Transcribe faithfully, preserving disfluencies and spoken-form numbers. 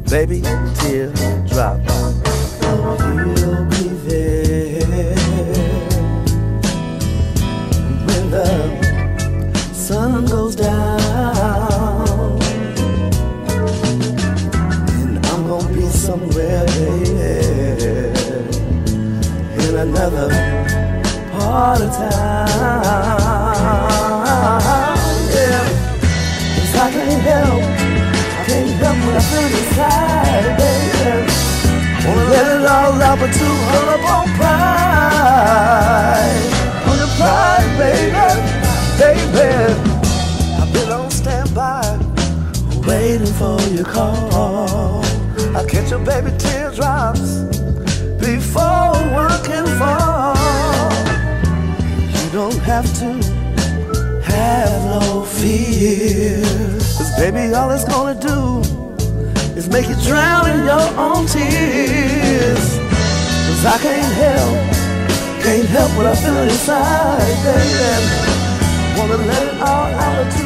baby, teardrop. He'll be there when the sun goes down, and I'm gonna be somewhere, baby, in another part of town. Yeah, 'cause I can't help, I can't help what I feel inside, baby. Wanna let it all out, but too hung up on pride, on your pride, baby, baby. I've been on standby, waiting for your call. I'll catch your baby teardrops before one can fall. You don't have to have no fear, 'cause baby, all it's gonna do is make you drown in your own tears. 'Cause I can't help, can't help what I feel inside, baby. Wanna let it all out.